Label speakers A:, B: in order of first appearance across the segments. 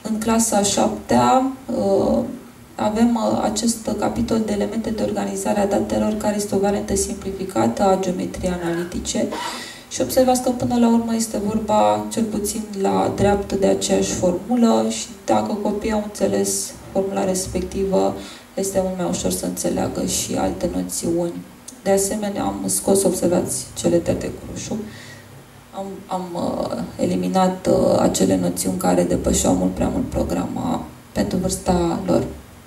A: în clasa a 7-a avem acest capitol de elemente de organizare a datelor, care este o variantă simplificată a geometriei analitice. Și observați că până la urmă este vorba, cel puțin la dreaptă, de aceeași formulă și dacă copiii au înțeles formula respectivă, este mult mai ușor să înțeleagă și alte noțiuni. De asemenea, am scos, observați, cele tăiate cu roșu. Am eliminat acele noțiuni care depășeau mult prea mult programa pentru vârsta lor.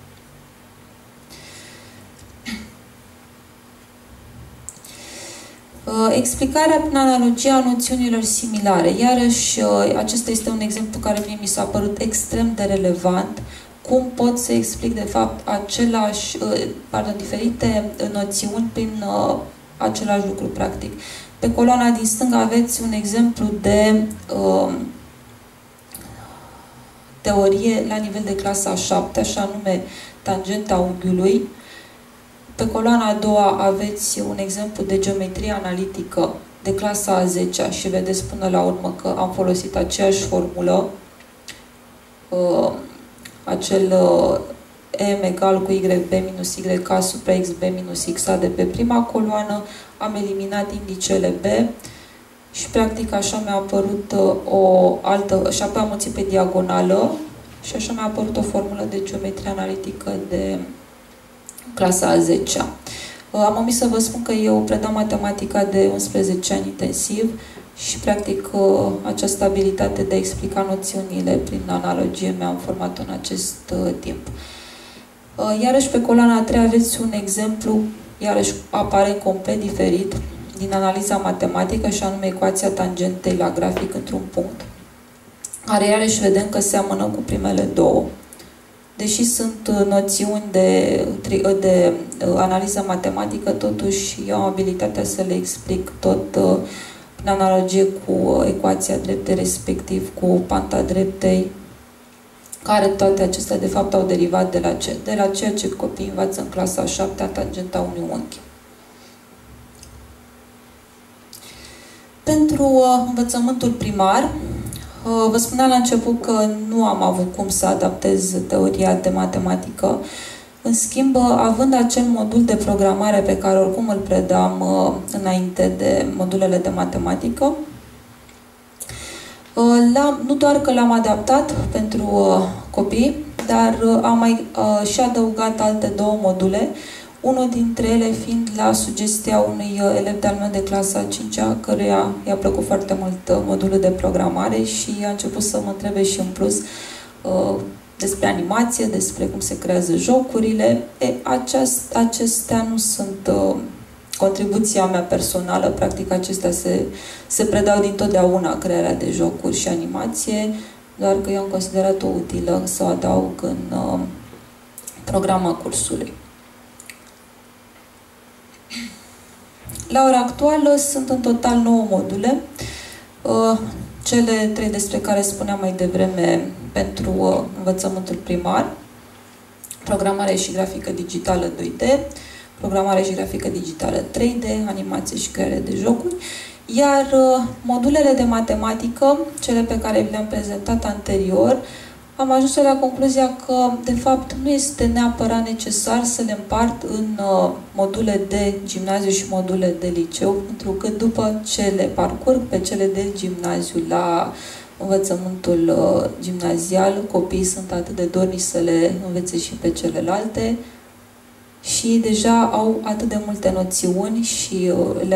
A: Explicarea prin analogia a noțiunilor similare. Iarăși, acesta este un exemplu care mie mi s-a părut extrem de relevant. Cum pot să explic, de fapt, diferite noțiuni prin același lucru, practic. Pe coloana din stânga aveți un exemplu de teorie la nivel de clasa a 7, așa nume tangenta unghiului. Pe coloana a doua aveți un exemplu de geometrie analitică de clasa a 10-a și vedeți până la urmă că am folosit aceeași formulă, acel m egal cu yb minus yk supra xb minus xa de pe prima coloană, am eliminat indicele b și practic așa mi-a apărut o altă, și apoi am mulțit pe diagonală și așa mi-a apărut o formulă de geometrie analitică de clasa a 10-a. Am omis să vă spun că eu predam matematica de 11 ani intensiv și, practic, această abilitate de a explica noțiunile prin analogie mi-am format în acest timp. Iarăși, pe coloana a 3 aveți un exemplu, iarăși apare complet diferit, din analiza matematică, și anume ecuația tangentei la grafic într-un punct, care iarăși vedem că seamănă cu primele două. Deși sunt noțiuni de analiză matematică, totuși eu am abilitatea să le explic tot prin analogie cu ecuația dreptei, respectiv cu panta dreptei, care toate acestea, de fapt, au derivat de la ceea ce copiii învață în clasa a 7-a, tangenta unui unghi. Pentru învățământul primar, vă spuneam la început că nu am avut cum să adaptez teoria de matematică. În schimb, având acel modul de programare pe care oricum îl predam înainte de modulele de matematică, nu doar că l-am adaptat pentru copii, dar am mai și adăugat alte două module, unul dintre ele fiind la sugestia unui elev de-al meu de clasa 5-a, căruia i-a plăcut foarte mult modulul de programare și a început să mă întrebe și în plus despre animație, despre cum se creează jocurile. Acestea nu sunt contribuția mea personală, practic acestea se predau dintotdeauna, crearea de jocuri și animație, doar că eu am considerat-o utilă să o adaug în programa cursului. La ora actuală sunt în total 9 module, cele 3 despre care spuneam mai devreme pentru învățământul primar, programare și grafică digitală 2D, programare și grafică digitală 3D, animație și creare de jocuri, iar modulele de matematică, cele pe care vi le-am prezentat anterior, am ajuns la concluzia că, de fapt, nu este neapărat necesar să le împart în module de gimnaziu și module de liceu, pentru că după ce le parcurg pe cele de gimnaziu la învățământul gimnazial, copiii sunt atât de dornici să le învețe și pe celelalte și deja au atât de multe noțiuni și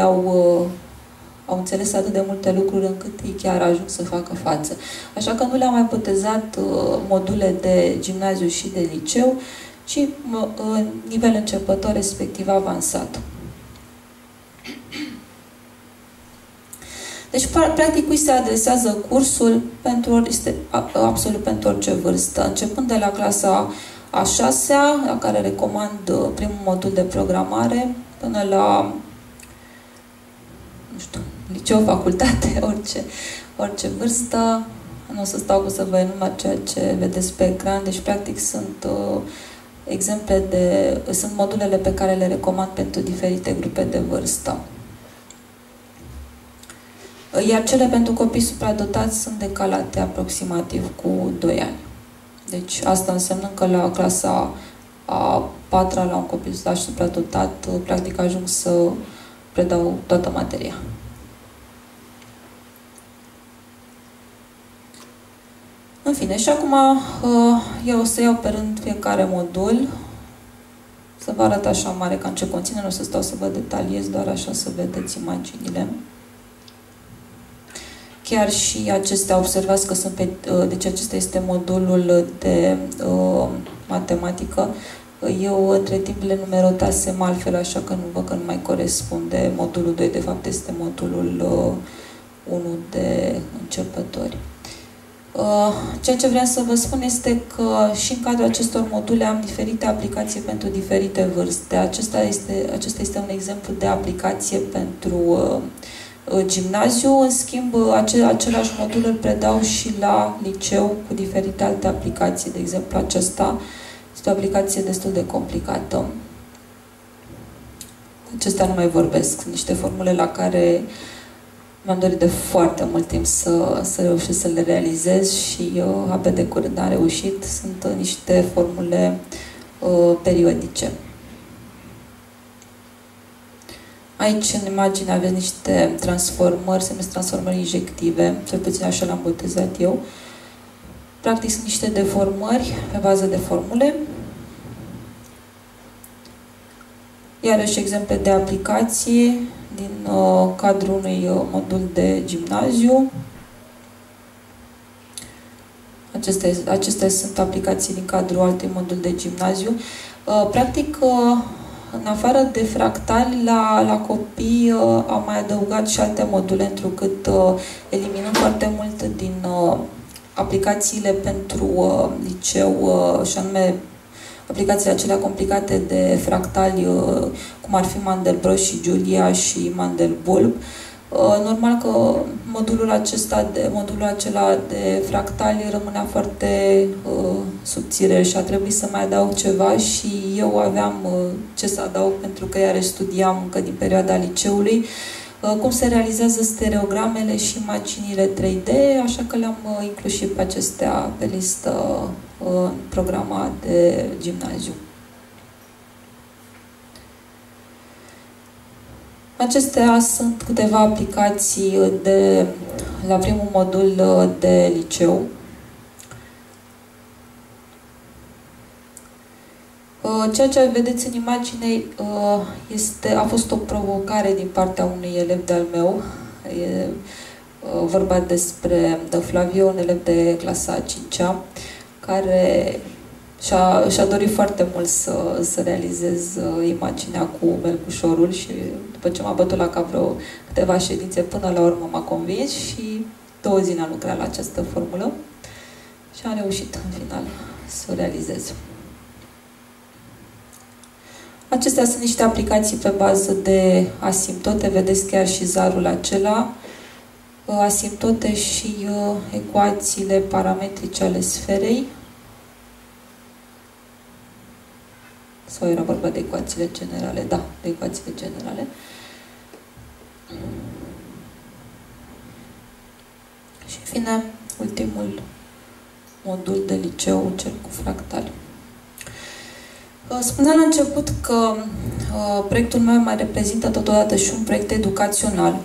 A: au înțeles atât de multe lucruri încât ei chiar ajung să facă față. Așa că nu le-am mai botezat module de gimnaziu și de liceu, ci nivel începător, respectiv avansat. Deci, practic, cui se adresează cursul este absolut pentru orice vârstă. Începând de la clasa a 6-a, la care recomand primul modul de programare, până la, nu știu, liceu, facultate, orice vârstă. Nu o să stau cu să vă enumăr ceea ce vedeți pe ecran. Deci, practic, sunt sunt modulele pe care le recomand pentru diferite grupe de vârstă. Iar cele pentru copii supradotați sunt decalate aproximativ cu 2 ani. Deci asta înseamnă că la clasa a patra, la un copil staj supradotat, practic ajung să predau toată materia. În fine, și acum eu o să iau pe rând fiecare modul, să vă arăt așa mare cam ce conține, nu o să stau să vă detaliez, doar așa să vedeți imaginile. Chiar și acestea, observați că sunt pe... Deci acesta este modulul de matematică. Eu între timp le numerotasem altfel, așa că nu văd că nu mai corespunde. Modulul 2, de fapt, este modulul 1 de începători. Ceea ce vreau să vă spun este că și în cadrul acestor module am diferite aplicații pentru diferite vârste. Acesta este un exemplu de aplicație pentru gimnaziu. În schimb, același modul îl predau și la liceu cu diferite alte aplicații. De exemplu, aceasta este o aplicație destul de complicată. Acestea nu mai vorbesc. Sunt niște formule la care mi-am dorit de foarte mult timp să reușesc să le realizez și abia de curând am reușit. Sunt niște formule periodice. Aici, în imagine, aveți niște transformări, se numesc transformări injective, cel puțin așa le-am botezat eu. Practic, sunt niște deformări pe bază de formule. Iarăși exemple de aplicații din cadrul unui modul de gimnaziu. Acestea sunt aplicații din cadrul altui modul de gimnaziu. Practic, în afară de fractali, la copii am mai adăugat și alte module, întrucât eliminăm foarte mult din aplicațiile pentru liceu, și anume aplicațiile acelea complicate de fractali, cum ar fi Mandelbrot și Julia și Mandelbulb. Normal că modulul acela de fractali rămânea foarte subțire și a trebuit să mai adaug ceva și eu aveam ce să adaug, pentru că iarăși studiam încă din perioada liceului cum se realizează stereogramele și imaginile 3D, așa că le-am inclus și pe acestea pe listă în programa de gimnaziu. Acestea sunt câteva aplicații la primul modul de liceu. Ceea ce vedeți în imagine a fost o provocare din partea unui elev de-al meu. E vorba despre Flavio, un elev de clasa a 5-a, care și-a dorit foarte mult să realizez imaginea cu melcușorul și după ce m-a bătut la cap vreo câteva ședințe, până la urmă m-a convins și 2 zile am lucrat la această formulă și am reușit în final să o realizez. Acestea sunt niște aplicații pe bază de asimptote, vedeți chiar și zarul acela, asimptote și ecuațiile parametrice ale sferei. Sau era vorba de ecuațiile generale? Da, de ecuațiile generale. Și în fine, ultimul modul de liceu, cel cu fractali. Spuneam la început că proiectul meu mai reprezintă totodată și un proiect educațional.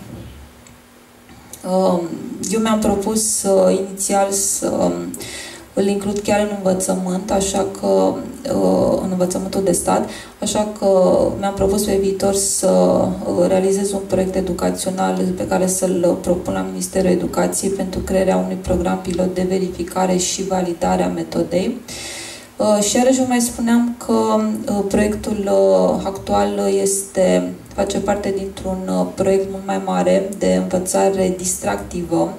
A: Eu mi-am propus inițial să îl includ chiar în învățământ, așa că în învățământul de stat, așa că mi-am propus pe viitor să realizez un proiect educațional pe care să-l propun la Ministerul Educației pentru crearea unui program pilot de verificare și validare a metodei. Și iarăși vă mai spuneam că proiectul actual face parte dintr-un proiect mult mai mare de învățare distractivă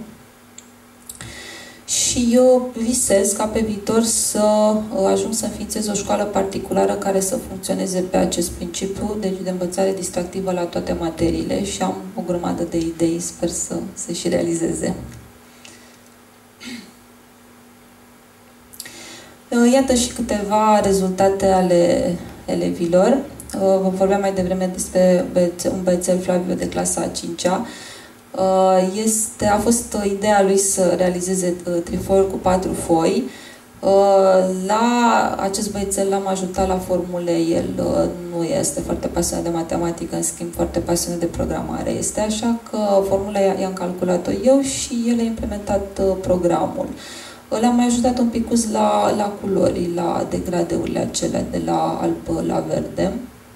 A: și eu visez ca pe viitor să ajung să înființez o școală particulară care să funcționeze pe acest principiu, deci de învățare distractivă la toate materiile, și am o grămadă de idei, sper să se și realizeze. Iată și câteva rezultate ale elevilor. Vă vorbeam mai devreme despre un băiețel, Flavio, de clasa a 5-a. A fost ideea lui să realizeze trifoiul cu 4 foi. La acest băiețel l-am ajutat la formule, el nu este foarte pasionat de matematică, în schimb foarte pasionat de programare este, așa că formula i-am calculat-o eu și el a implementat programul. L-am mai ajutat un picuț la culori, la degradeurile acelea de la alb la verde.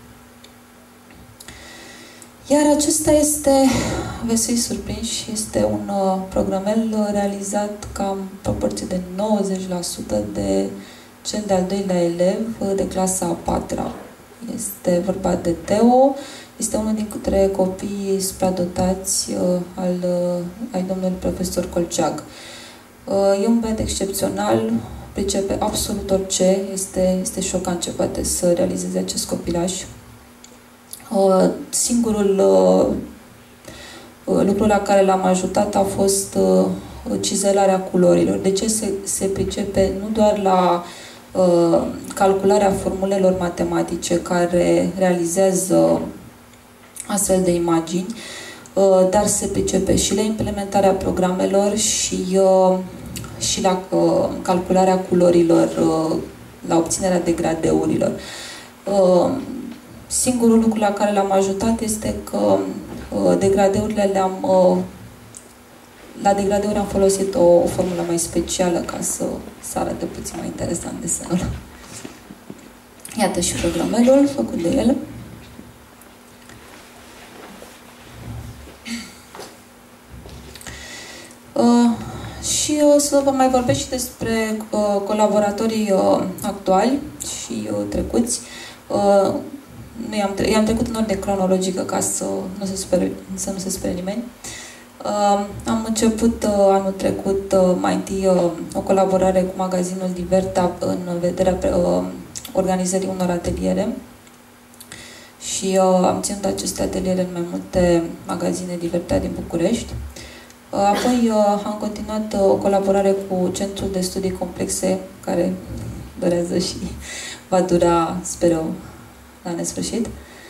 A: Iar acesta este, veți fi surprinși, este un programel realizat cam în proporție de 90% de cel de-al doilea elev de clasa a patra. Este vorba de Teo, este unul dintre copiii supradotați ai domnului profesor Colceag. E un băiat excepțional, pricepe absolut orice, este șocant ce poate să realizeze acest copilaș. Singurul lucru la care l-am ajutat a fost cizelarea culorilor. De ce se pricepe nu doar la calcularea formulelor matematice care realizează astfel de imagini, dar se pricepe și la implementarea programelor și la calcularea culorilor, la obținerea degradeurilor. Singurul lucru la care l-am ajutat este că degradeurile la degradeuri am folosit o formulă mai specială ca să arate puțin mai interesant desenul. Iată și programelul făcut de el. Și o să vă mai vorbesc și despre colaboratorii actuali și trecuți. I-am trecut în ordine cronologică ca să nu se spere nimeni. Am început anul trecut mai întâi o colaborare cu magazinul Diverta în vederea organizării unor ateliere și am ținut aceste ateliere în mai multe magazine Diverta din București. Apoi am continuat o colaborare cu Centrul de Studii Complexe, care durează și va dura, sper eu, la nesfârșit.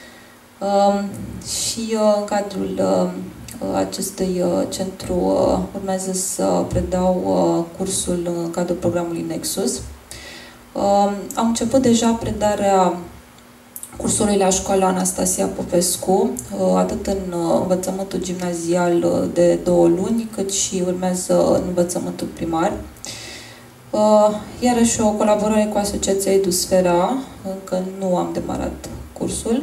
A: Și în cadrul acestui centru urmează să predau cursul în cadrul programului Nexus. Am început deja predarea cursului la școala Anastasia Popescu, atât în învățământul gimnazial de 2 luni, cât și urmează în învățământul primar. Iarăși o colaborare cu Asociația Edusfera, încă nu am demarat cursul.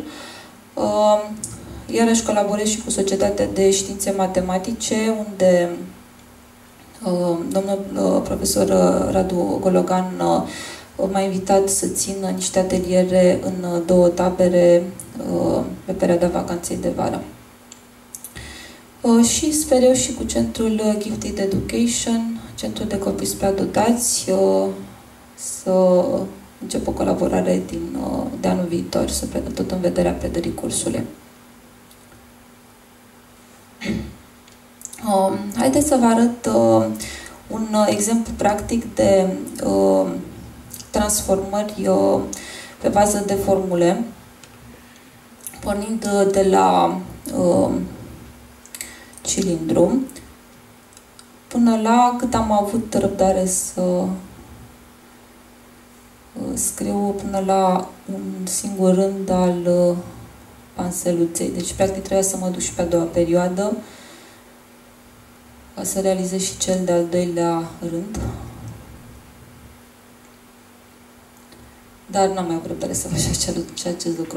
A: Iarăși colaborez și cu Societatea de Științe Matematice, unde domnul profesor Radu Gologan m-a invitat să țin niște ateliere în 2 tabere pe perioada vacanței de vară. Și sper eu și cu Centrul Gifted Education, Centrul de Copii Supradotați, să încep o colaborare de anul viitor, tot în vederea predării cursului. Haideți să vă arăt un exemplu practic de transformări pe bază de formule, pornind de la cilindru până la cât am avut răbdare să scriu până la un singur rând al panseluței. Deci, practic, trebuia să mă duc și pe a doua perioadă ca să realizez și cel de-al doilea rând. Dar n-am mai avut răbdare să fac și acest lucru.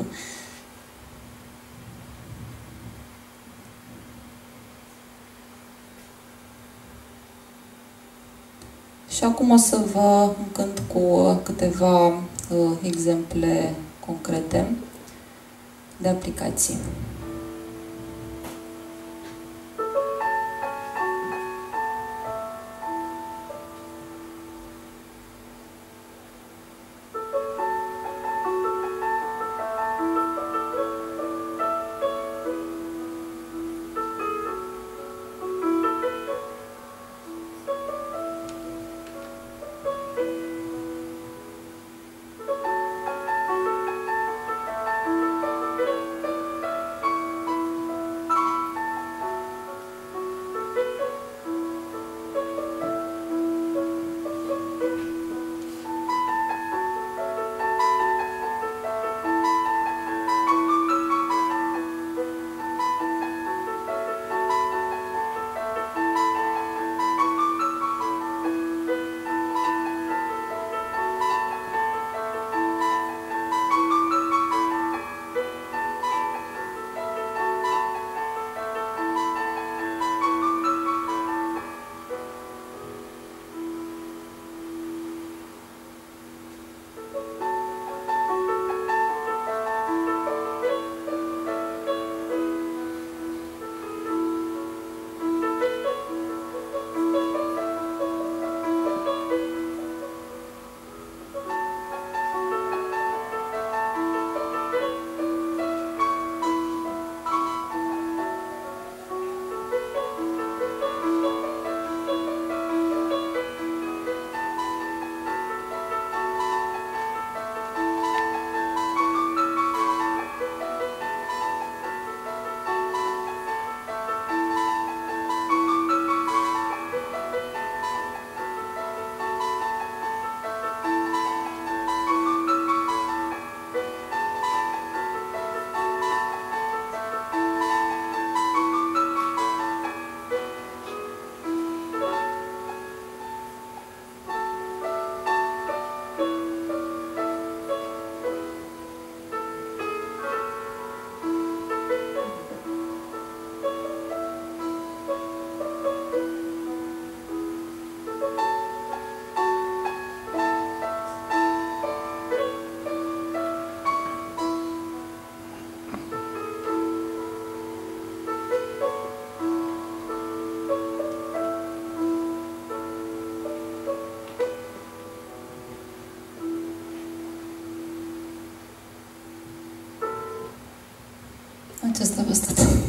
A: Și acum o să vă încânt cu câteva exemple concrete de aplicații.
B: Aceasta a fost tot.